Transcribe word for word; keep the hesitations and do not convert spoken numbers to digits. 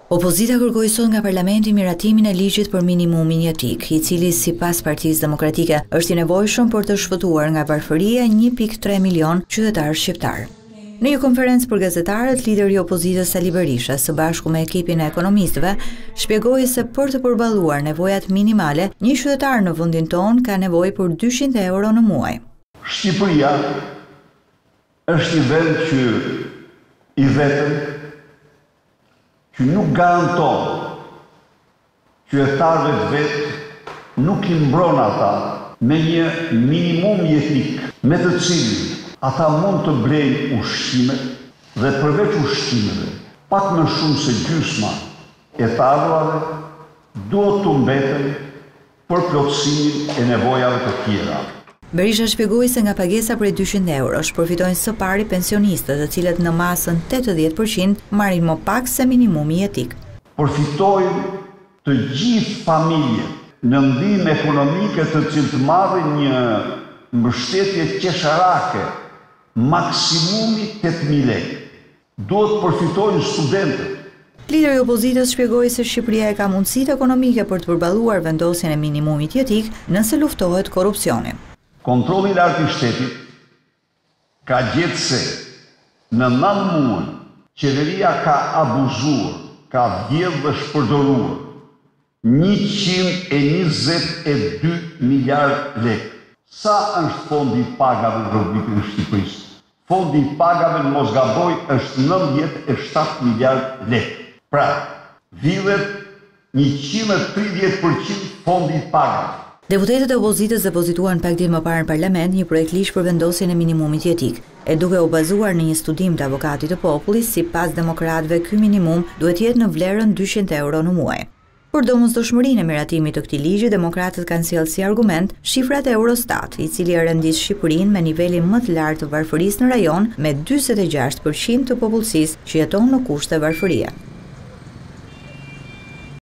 Opozita kërkoi sot nga Parlamenti miratimin e ligjit për minimumin jetik, i cili sipas Partisë Demokratike është i nevojshëm për të shpëtuar nga varfëria një pikë tre milion qytetarë shqiptar. Në një konferencë për gazetarët, lideri i opozitës Sali Berisha, së bashku me ekipin e ekonomistëve, shpjegoi se për të përballuar nevojat minimale, një qytetar në vendin tonë ka nevojë për dyqind euro në muaj. Shqipëria është një vend që i vetëm që nuk garanton qytetarëve të vetë nuk i mbron ata me një minimum jetik me të cilin ata mund të blejnë ushqimet dhe përveç ushqimeve pak më shumë se gjysma e të ardhurave duhet të mbeten për plotësimin e nevojave të tjera. Berisha shpjegoi se nga pagesa prej dyqind eurosh përfitojnë së pari pensionistët, të cilët në masën tetëdhjetë përqind marrin më pak se minimumi jetik. Përfitojnë të gjithë familjet në ndihmë ekonomike të cilët marrin një mbështetje qesharake maksimumi tetë mijë lekë. Duhet përfitojnë studentët. Lideri i opozitës shpjegoi se Shqipëria e ka mundësitë ekonomike për të përballuar vendosjen e minimumit jetik nëse luftohet korrupsionin. Kontrolli i lartë i shtetit ka gjetë se në nëntë muaj qeveria ka abuzuar, ka vjedhur dhe shpërdoruar njëqind e njëzet e dy miliard lekë. Sa është fondi i pagave në Republikën e Shqipërisë? Fondi i pagave në mos gaboj është nëntëdhjetë e shtatë miliard lekë. Pra, vjedhet njëqind e tridhjetë përqind fondi i pagave. Deputetët e opozitës depozituan pak ditë më parë në parlament një projekt ligj për vendosjen e minimumit jetik, e duke u bazuar në një studim të avokatit të popullit, sipas demokratëve ky minimum duhet të jetë në vlerën dyqind euro në muaj. Për domosdoshmërinë e miratimit të këtij ligji, demokratët kanë sjellë si argument shifrat e Eurostat, i cili e rendis Shqipërinë me nivelin më të lartë të varfërisë në rajon, me njëzet e gjashtë përqind të popullsisë që jeton në kushte varfërie.